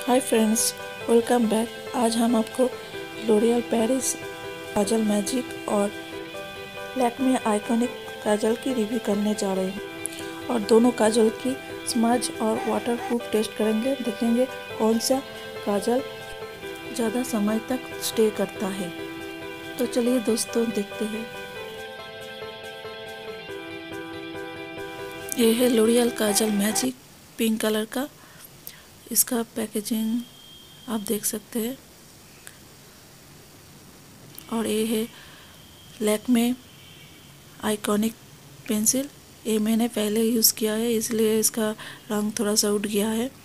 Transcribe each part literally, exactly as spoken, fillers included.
Hi friends, welcome back. आज हम आपको लोरियल पेरिस काजल मैजिक और लैक्मे आइकॉनिक काजल की रिव्यू करने जा रहे हैं और दोनों काजल की स्मज और वाटर प्रूफ टेस्ट करेंगे। देखेंगे कौन सा काजल ज़्यादा समय तक स्टे करता है। तो चलिए दोस्तों देखते हैं। ये है L'Oreal kajal magic pink colour का। इसका पैकेजिंग आप देख सकते हैं। और ये है लैक्मे आइकॉनिक पेंसिल। ये मैंने पहले यूज़ किया है, इसलिए इसका रंग थोड़ा सा उड़ गया है।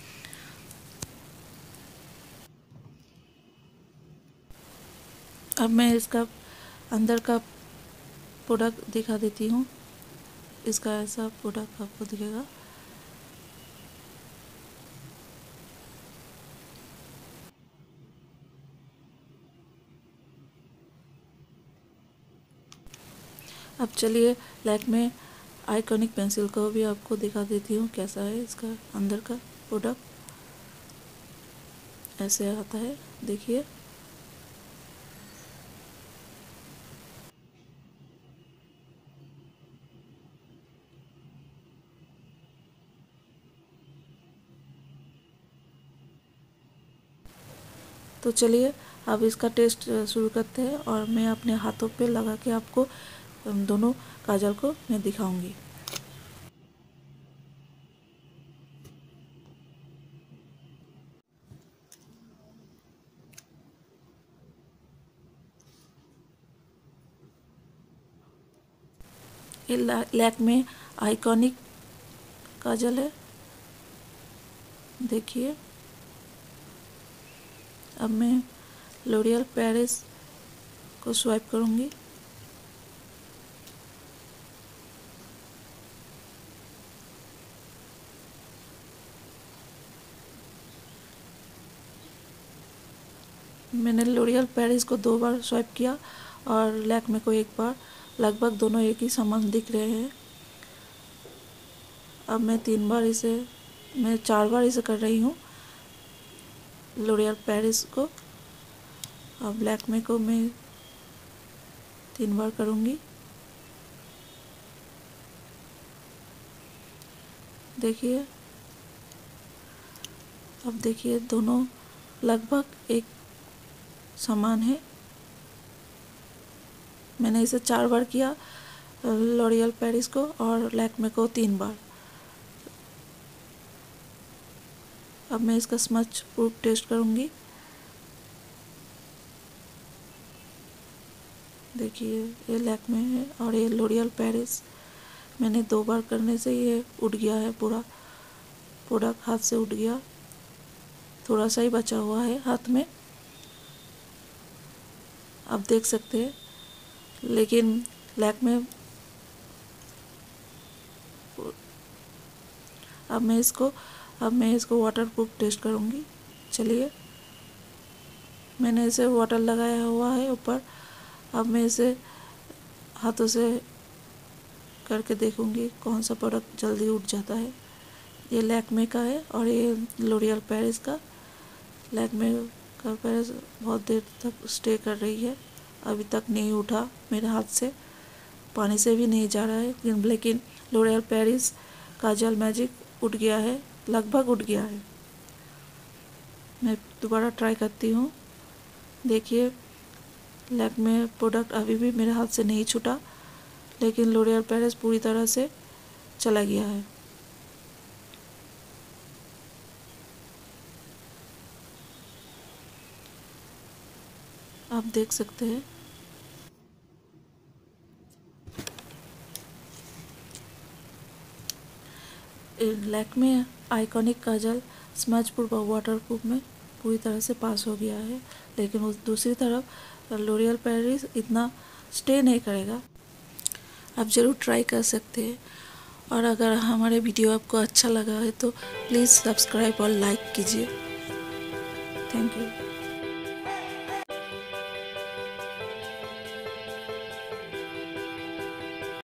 अब मैं इसका अंदर का प्रोडक्ट दिखा देती हूँ। इसका ऐसा प्रोडक्ट आपको दिखेगा। अब चलिए लैक्मे आइकॉनिक पेंसिल को भी आपको दिखा देती हूँ कैसा है इसका अंदर का प्रोडक्ट। ऐसे आता है, देखिए। तो चलिए अब इसका टेस्ट शुरू करते हैं और मैं अपने हाथों पे लगा के आपको दोनों काजल को मैं दिखाऊंगी। ये लैक्मे आइकॉनिक काजल है, देखिए। अब मैं लोरियल पेरिस को स्वाइप करूंगी। मैंने लोरियल पेरिस को दो बार स्वाइप किया और लैक्मे को एक बार। लगभग दोनों एक ही समान दिख रहे हैं। अब मैं तीन बार इसे मैं चार बार इसे कर रही हूँ लोरियल पेरिस को। अब लैक्मे को मैं तीन बार करूँगी, देखिए। अब देखिए दोनों लगभग एक समान है। मैंने इसे चार बार किया लोरियल पेरिस को और लैक्मे को तीन बार। अब मैं इसका स्मच प्रूफ टेस्ट करूँगी। देखिए ये लैक्मे है और ये लोरियल पेरिस। मैंने दो बार करने से ये उड़ गया है, पूरा प्रोडक्ट हाथ से उड़ गया। थोड़ा सा ही बचा हुआ है हाथ में, आप देख सकते हैं। लेकिन लैक्मे अब मैं इसको अब मैं इसको वाटर प्रूफ टेस्ट करूँगी। चलिए, मैंने इसे वाटर लगाया हुआ है ऊपर। अब मैं इसे हाथों से करके देखूँगी कौन सा प्रोडक्ट जल्दी उठ जाता है। ये लैक्मे का है और ये लोरियल पेरिस का। लैक्मे का पेरिस बहुत देर तक स्टे कर रही है, अभी तक नहीं उठा मेरे हाथ से, पानी से भी नहीं जा रहा है। लेकिन लोरियल पेरिस काजल मैजिक उठ गया है, लगभग उठ गया है। मैं दोबारा ट्राई करती हूँ। देखिए लैक्मे प्रोडक्ट अभी भी मेरे हाथ से नहीं छूटा, लेकिन लोरियल पेरिस पूरी तरह से चला गया है। आप देख सकते हैं। Lakme iconic kajal smudge proof और वाटर प्रूफ में पूरी तरह से पास हो गया है, लेकिन उस दूसरी तरफ लोरियल पेरिस इतना स्टे नहीं करेगा। आप ज़रूर ट्राई कर सकते हैं। और अगर हमारे वीडियो आपको अच्छा लगा है तो प्लीज़ सब्सक्राइब और लाइक कीजिए। Thank you.